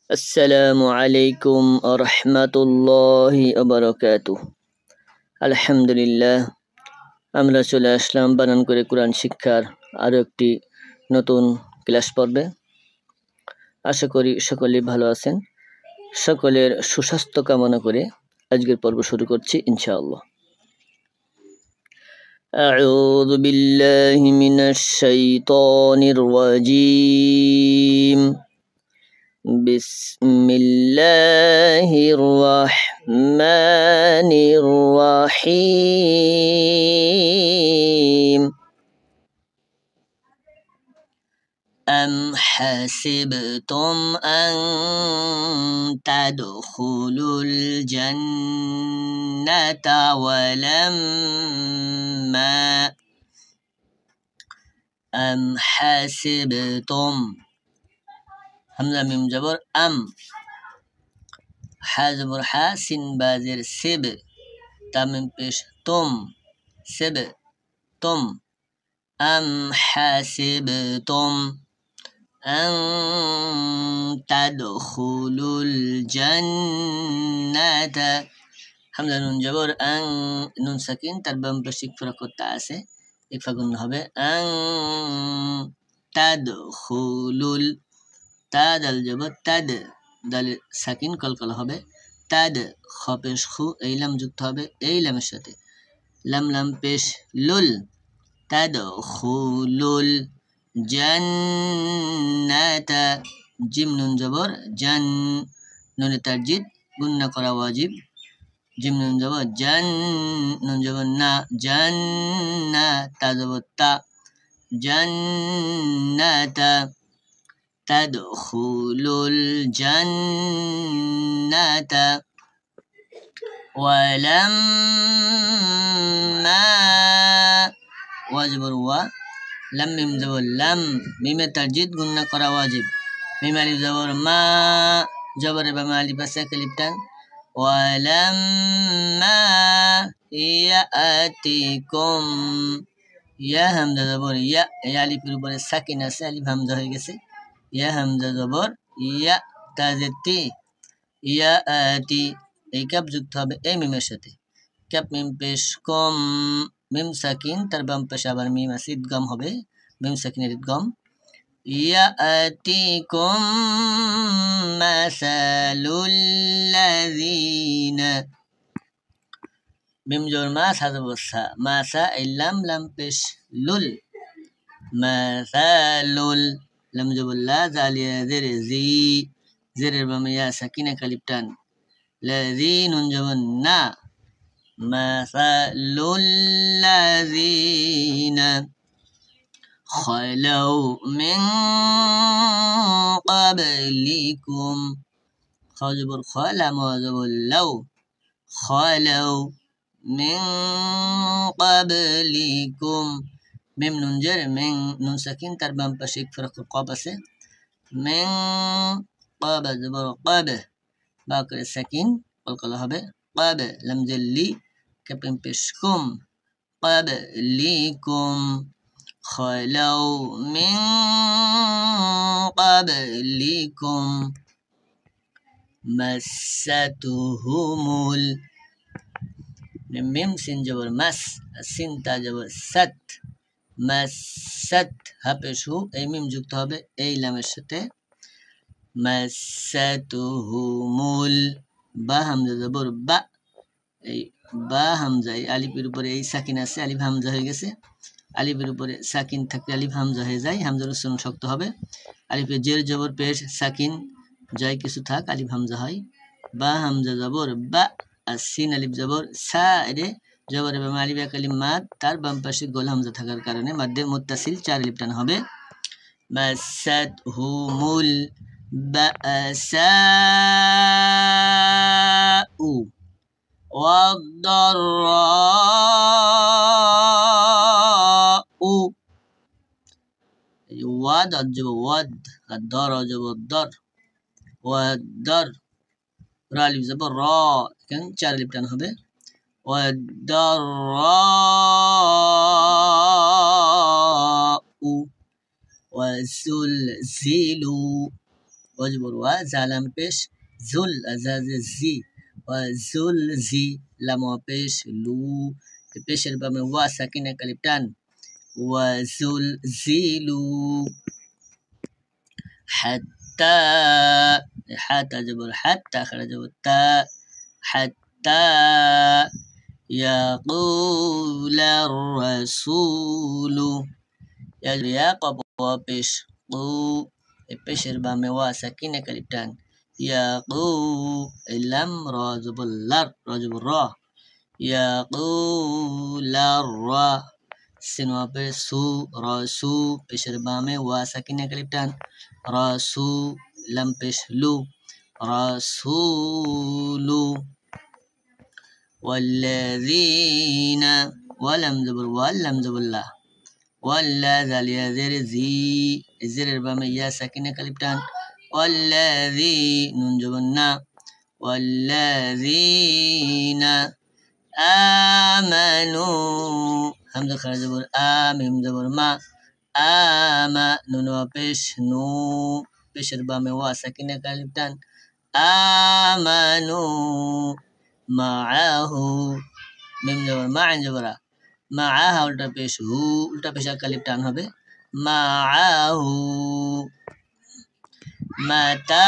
আসসালামু আলাইকুম আরহামাতুল্লাহি ওয়াবারাকাতুহ। আলহামদুলিল্লাহ, আমরা চলে আসলাম বানান করে কোরআন শিক্ষার আরো একটি নতুন ক্লাস পর্বে। আশা করি সকলেই ভালো আছেন। সকলের সুস্বাস্থ্য কামনা করে আজকের পর্ব শুরু করছি ইনশাআল্লাহ। আউযু বিল্লাহি মিনাশ শাইতানির রাজীম। بسم الله الرحمن الرحيم. أم حسبتم أن تدخلوا الجنة ولما أم حسبتم হামজা মিম জবর আম, হা জবর হা, সিন বাজের সিব, তামিম পেশ তুম, সিব তুম। আম হাসিবতুম আন তাদখুলুল জান্নাতা, হামজা নুন জবর আং, নুন সাকিন, তার বাম পাশে ইকফা করতে আছে, ইকফা গুণ হবে আং তাদখুলুল, তা দাল জবর তাদ, দাল সাকিন কলকল হবে তাদ, খ পেশ খু, এই লাম যুক্ত হবে এই লামের সাথে, লাম লাম পেশ লুল, তাদখুলুল জান্নাতা, জিম নুন জবর জান, নুনে তারজিদ গুন্না করা ওয়াজিব, জিম নুন জবর জান, নুন জবর না, জান্না, তা জবর তা, জান্নাতা, তাদখুলুল জান্নাতা ওয়ালাম্মা, ওয়া জবর ওয়া, লাম মিম জবর লাম, মিমে তারজিদ গুন্না করা ওয়াজিব, মিম আলিফ জবর মা, জবরে বামে আলিফ আছে এক আলিফ টান, ওয়ালাম্মা ইয়াতিকুম, ইয়া হামজা জবর ইয়া, এই আলিফের উপরে সাকিন আছে, আলিফ হামজা হয়ে গেছে, ইয়া হামজা জবর ইয়া, তাজেতি ইয়া আতি, এই কাপ যুক্ত হবে এই মিমের সাথে, কাপ মিম পেশ কম, মিম সাকিন, তার বাম পেশ আবার মিম আছে, ইদগাম হবে, মিম সাকিনের ইদগাম, ইয়া আতিকুম মাসালুল লাযিনা, মিম জবর মা, সা জবর সা, মাসা, এই লাম লাম পেশ লুল, মাসালুল, লাম জবর লা, জালিয়া জের জি, জেরের বামে ইয়া সাকিনা কালিফ টান, লাযিনুন জবর না, মাসালুল লাযিনা খালাউ মিন ক্বাবলিকুম, খা জবর খা, লাম ওয়া জবর লাউ, খালাউ মিন ক্বাবলিকুম, মিম নুন জের মিন, নুন সাকিন, তার বাম পাশে ইকফা কব আছে, মিন ক্বাব জবর ক্বাব, বা করে সাকিন কলকলা হবে ক্বাব, লাম জের লি, কাপিম পেশ কুম, ক্বাবলিকুম খালাউ মিন ক্বাবলিকুম মাসাতুহুমুল, মিম সিন জবর মাস, সিন তা জবর সাত, মাসাত, হাফেশু, এই মিম যুক্ত হবে এই লামের সাথে, মাসাতুহুমুল, বা হামজা জবর বা, এই বা হামজা, এই আলিফের উপরে এই সাকিন আছে, আলিফ হামজা হয়ে গেছে, আলিফের উপরে সাকিন থাকলে আলিফ হামজা হয়ে যায়, হামজার উচ্চারণ শক্ত হবে, আলিফে জের জবর পেশ সাকিন যাই কিছু থাক আলিফ হামজা হয়, বা হামজা জবর বা, আর সিন আলিফ জবর সা, রে জবর এবং আলিফ এক আলিফ মাদ, তার বাম পাশে গোল হামজা থাকার কারণে মাদ্দে মুত্তাসিল চার আলিফ টান হবে, মাসাতহুমুল বাসাউ ওয়াদ-দাররাউ, ওয়াদ অজব ওয়াদ, আর দর অজব দর, ওয়াদ-দার, রা আলিফ জবর র, এখানে চার আলিফ টান হবে, ওয়াদ-দাররাউ ওয়াজুলজিলু, ওয়াজবর ওয়া জালাম পেশ জুল আজাজে জি ওয়া জুল জি লাম পেশ লু পেশের বামে ওয়া সাকিনা কালিফ টান ওয়া জুল জিলু حتى حتى جبر حتى خرج التاء حتى يقول الرسول يا قب وبش قو بشر بام واسكين كلبتان يقو لم راجب اللر راجب الرا يقول الرا سنوا بسو راسو بشر بام واسكين كلبتان راسو لم بشلو رسول والذين ولم زبر ولم زبر الله ولا ذل يزر زي زر بام يا ساكنه كلبتان والذي ننجبنا والذين آمنوا همزة خرج زبر آمم زبر ما آما نونو بيش نو بشر بام وا ساكنه كلبتان آمنوا معه মিম জবর মা আইন জবরা মাআহা উল্টা পেশ হু উল্টা পেশা কালিফ টান হবে মাআহু মাতা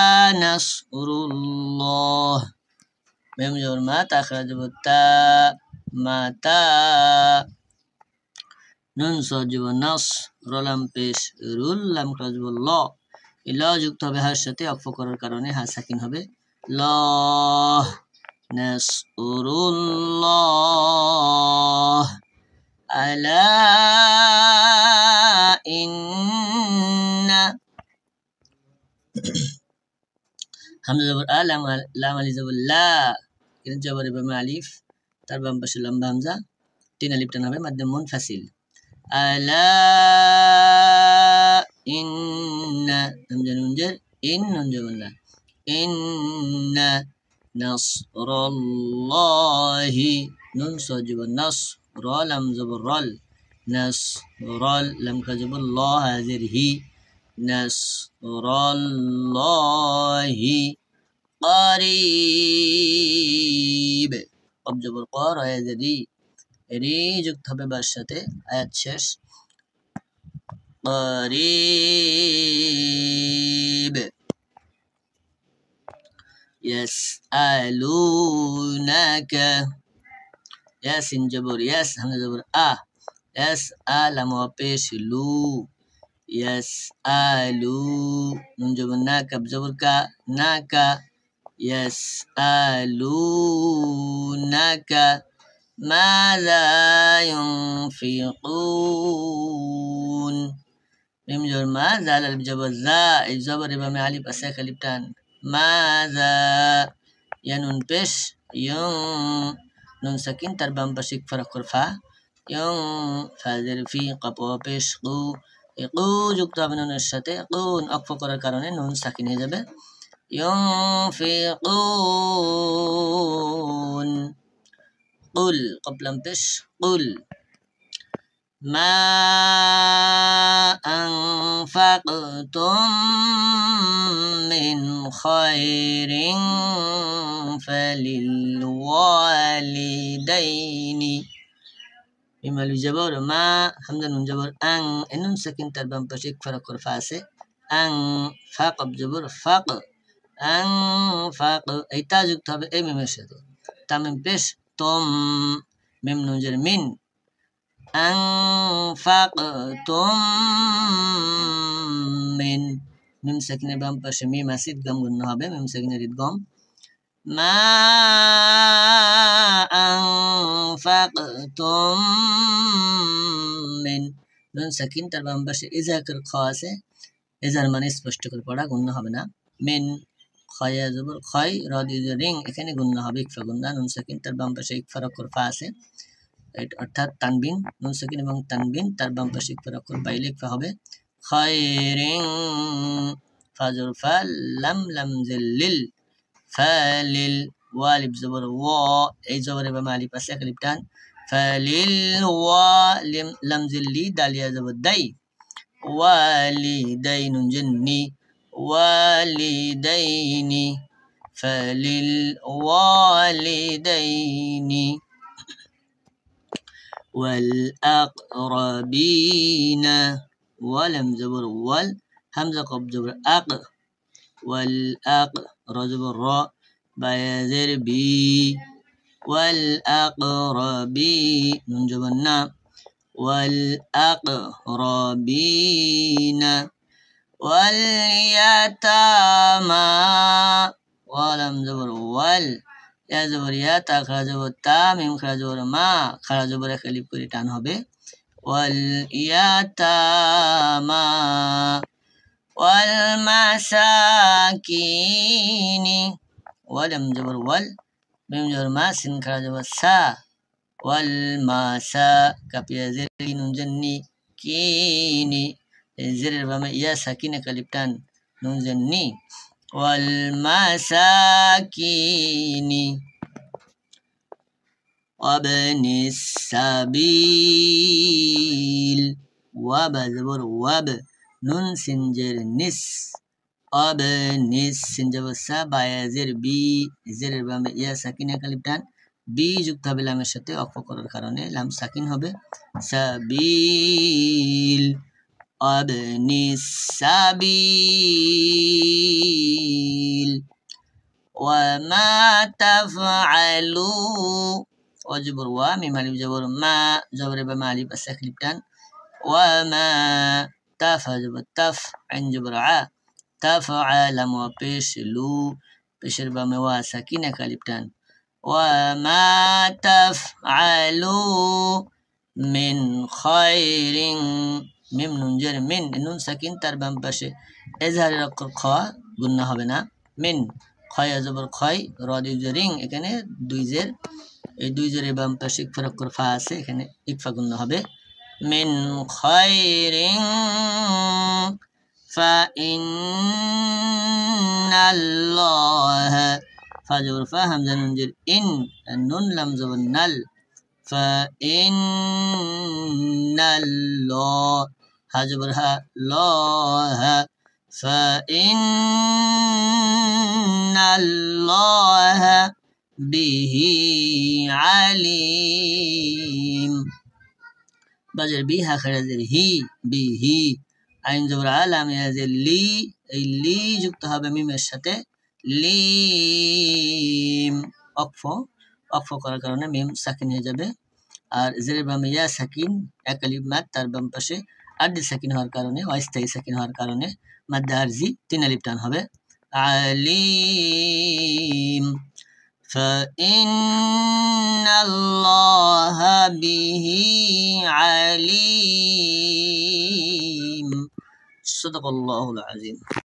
নাসরুল্লাহ মিম জবর মা তা খারাজ তা মাতা নুন সজব নাস রলাম পেশ রুল লাম খারাজ ল ল যুক্ত হবে হার সাথে অক্ষ করার কারণে হা সাকিন হবে ল نصر الله ألا إن همزة زبر لام ألف زبر لا إذن جبر بما ألف تربم بشر لام همزة تين ألف تنابه مد منفصل ألا إن همزة ننجر إن ننجر إن نصر الله نون صجب النصر لم زبر رل نصر لم كجب الله هذه نصر الله قريب قب جبر قار هذه ري যুক্ত হবে বার সাথে আয়াত শেষ قريب يسألونك ياسين جبر يس همزة جبر يسأل موبيش لو يسألو نون جبر ناك بجبر كا ناكا يسألونك ماذا ينفقون ميم جبر ما زال الجبر ذا الجبر بما علي بسيك لبتان ماذا ينون بش يون نون سكين تربام بشيك فرق فا يون فاذر في قبو بش قو قو যুক্ত হবে নুনের সাথে قون অক্ষ করার কারণে নুন সাকিন হয়ে যাবে ينفقون قل قبل بش قل ما أنفقتم من خير فللوالدين بما الجبر ما حمزة نون جبر أن نون سكين تربام بشيك فرق فاسه أن فاق بجبر فاق أن فاق أي تاجك تابع أي ممشهد تامن بش توم ميم نون جر من أنفقتم من ميم ساكنة بام باش ميم اسيد غم غنة হবে ميم ساكنة ريد غم ما أنفقتم من নুন সাকিন তার বাম পাশে ইজাকের খ আছে ইজার মানে স্পষ্ট করে পড়া গুণ হবে না মিন খয়া জবর খয় রা দিয়ে রিং এখানে গুণ হবে ইকফা গুণ নুন সাকিন তার বাম পাশে ইকফা অক্ষর ফা আছে অর্থাৎ তানবিন নুন সাকিন এবং তানবিন তার বাম পাশে ইকফা অক্ষর বাইলে ইকফা হবে খায়রিন ফাজর ফা লাম লাম জিল ফালিল ওয়ালিব জবর ওয়া এই জবরে বাম আলিফ আছে এক আলিফ টান ফালিল ওয়া লাম জিল লি দালিয়া জবর দাই ওয়ালিদাই নুন জিন্নি والدين فللوالدين والأقربين ولم زبر وال همزة قب زبر أق والأق رزبر را بيزر بي والأقربين نون جبنا والأقربين واليتامى ولم زبر وال يا زبر يا تا خرا زبر تا ميم خرا زبر ما خرا زبر خলিফ করে টান হবে واليتامى والمساكين ولم زبر وال ميم زبر ما سين خرا زبر سا والماسا كافيا زر نون جني كيني زر بما يا ساكنه خলিফ টান نون جني والمساكين وابن السبيل وب زبر وب نون سنجر نس ابن سنجر سبا زر بي زر بما يا ساكنه خলিফ টান বি যুক্ত হবে লামের সাথে অক্ষ করার কারণে লাম সাকিন হবে সাবিল আবনিস সাবিল ওয়া মা তাফআলু ওয়াজবর ওয়া মিম আলিফ জবর মা জবরে বা আলিফ সাকিন টান ওয়া মা তাফ জবর তাফ আইন জবর আ তাফআলাম ওয়া পেশলু পেশের বা ওয়া সাকিন আলিফ টান وما تفعلوا من خير ميم نون جر من نون ساكن তার বাম পাশে এজহারের অক্ষর খ গুণনা হবে না মিন খয় জবর খয় র দুই জরিং এখানে দুই জের এই দুই জেরের বাম পাশে ইকফার অক্ষর ফা আছে এখানে ইকফা গুণনা হবে মিন খায়রিন ফা ইন্নাল্লাহ فاجر فا همزة ننجر إن النون لم زبر نل فإن الله هجبرها الله فإن الله به عليم بجر بها خرزر هي به আইন জবর আলাম ইয়াজের লি এই লি যুক্ত হবে মিমের সাথে লিম অক্ফ করার কারণে মিম সাকিন হয়ে যাবে আর জেরের বামে ইয়া সাকিন এক আলিফ মাদ তার বাম পাশে আরজি সাকিন হওয়ার কারণে অস্থায়ী সাকিন হওয়ার কারণে মাদ্দা আরজি তিন আলিফ টান হবে আলিম فإن الله به عليم صدق الله العظيم